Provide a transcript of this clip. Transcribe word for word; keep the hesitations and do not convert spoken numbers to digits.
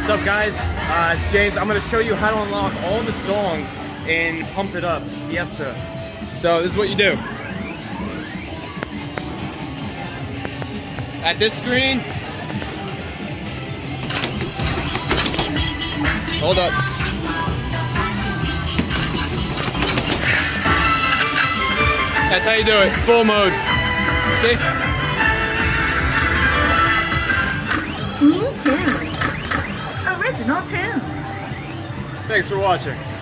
up, guys? Uh, it's James. I'm going to show you how to unlock all the songs in Pump It Up Fiesta. So this is what you do. At this screen, hold up. That's how you do it, full mode. See? New tune. Original tune. Thanks for watching.